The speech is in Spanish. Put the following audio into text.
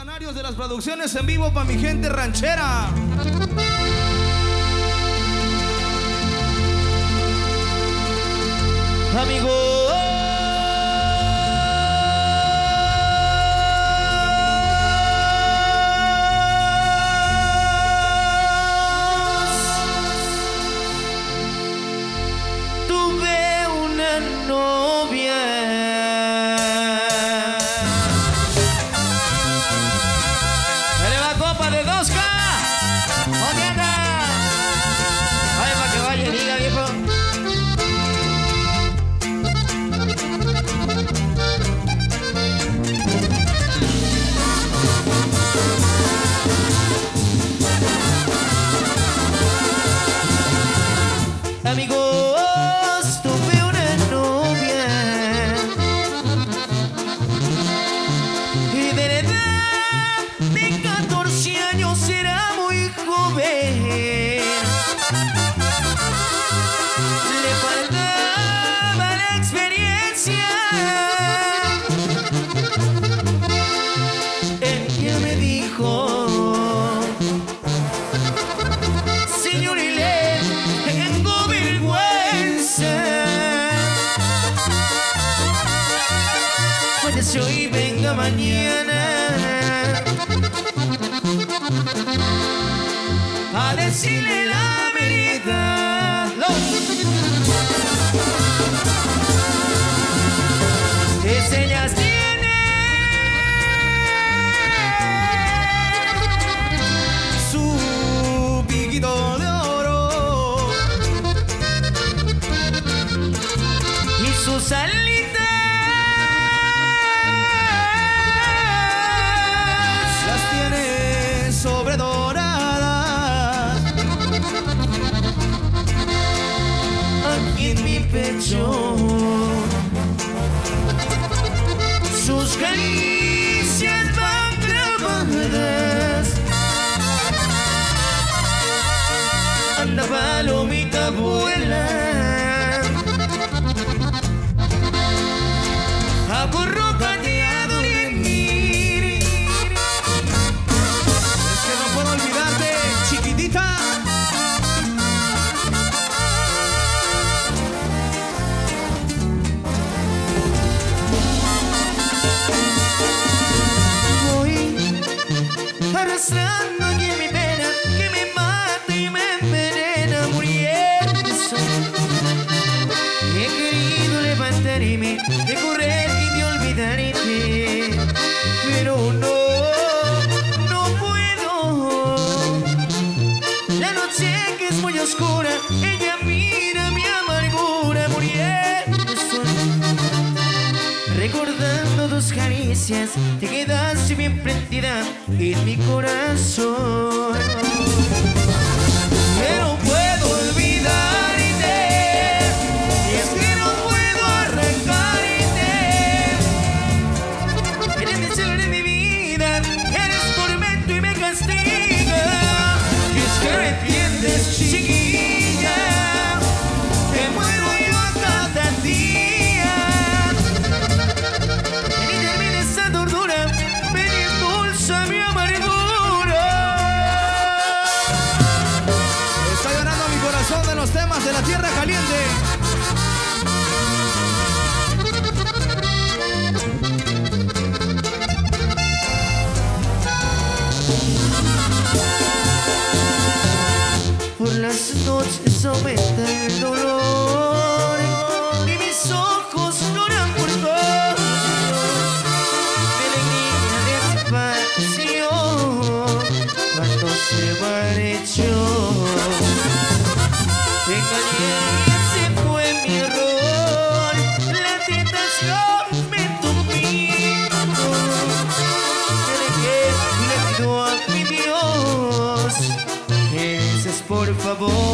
escenarios de las producciones en vivo para mi gente ranchera. Amigo. Tuve una novia. Dale la copa de 2K. ¿Dónde anda? Ay, para que vaya, diga, viejo. Amigos, tuve una novia y de la edad de 14 años era muy joven. Le faltaba la experiencia. Ella me dijo: señor Ile, tengo vergüenza. Puede hoy, venga mañana a decirle la verdad. Que señas tiene su piquito de oro y sus alitas las tiene sobredoradas. Aquí en mi pecho sus caricias van grabadas. Anda palomita, vuela, acurrucateado de mí. Es que no puedo olvidarte, chiquitita. Arrastrando aquí mi pena, que me mata y me envenena muriendo. He querido levantarme, de correr y de olvidarte, pero no puedo. La noche que es muy oscura, ella mira mi amargura muriendo. Recordando tus caricias, te quedaste bien prendida en mi corazón. Pero puedo olvidarte, y es que no puedo arrancarte. Eres el cielo de mi vida, eres tormento y me castiga. Y es que me entiendes, chiquilla, te muero yo a cada día. Mi amargura. Estoy ganando mi corazón de los temas de la tierra caliente. Por las noches aumenta el dolor y mis ojos lloran por todo. Cuando se marchó, te engañé y ese fue mi error. La tentación me dominó. Me dejé y le pido a mi Dios que dices por favor